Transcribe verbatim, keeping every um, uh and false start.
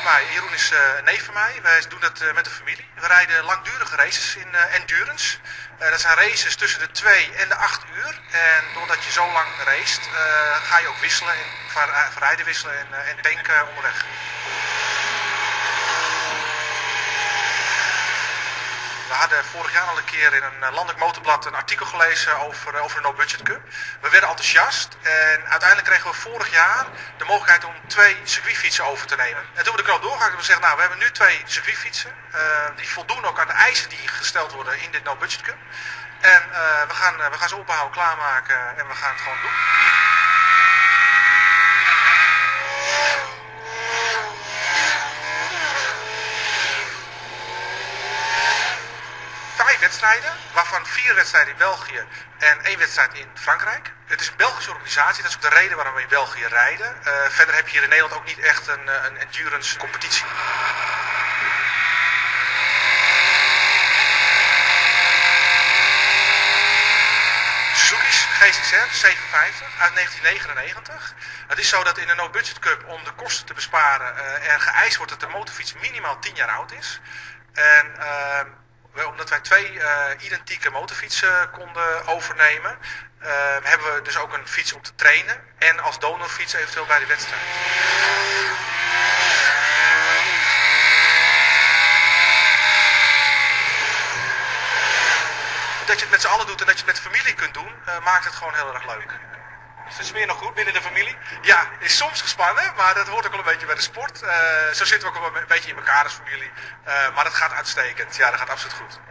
mij. Jeroen is uh, een neef van mij. Wij doen dat uh, met de familie. We rijden langdurige races in uh, endurance. Uh, dat zijn races tussen de twee en de acht uur. En doordat je zo lang racet, uh, ga je ook wisselen, en, van, uh, van rijden wisselen en, uh, en tanken onderweg. We hadden vorig jaar al een keer in een landelijk motorblad een artikel gelezen over, over de No Budget Cup. We werden enthousiast en uiteindelijk kregen we vorig jaar de mogelijkheid om twee circuitfietsen over te nemen. En toen we de knoop doorgaan, hebben we gezegd, nou we hebben nu twee circuitfietsen. Uh, die voldoen ook aan de eisen die gesteld worden in dit No Budget Cup. En uh, we, gaan, uh, we gaan ze opbouwen, klaarmaken en we gaan het gewoon doen. Vijf wedstrijden, waarvan vier wedstrijden in België en één wedstrijd in Frankrijk. Het is een Belgische organisatie, dat is ook de reden waarom we in België rijden. Uh, verder heb je hier in Nederland ook niet echt een, een endurance competitie. Suzuki's G C R zevenenvijftig uit negentien negenennegentig. Het is zo dat in de No Budget Cup, om de kosten te besparen, uh, er geëist wordt dat de motorfiets minimaal tien jaar oud is. En uh, omdat wij twee uh, identieke motorfietsen konden overnemen, uh, hebben we dus ook een fiets om te trainen en als donorfiets eventueel bij de wedstrijd. Dat je het met z'n allen doet en dat je het met familie kunt doen, uh, maakt het gewoon heel erg leuk. Is de sfeer nog goed binnen de familie? Ja, is soms gespannen, maar dat hoort ook wel een beetje bij de sport. Uh, zo zitten we ook wel een beetje in elkaar als familie. Uh, maar dat gaat uitstekend. Ja, dat gaat absoluut goed.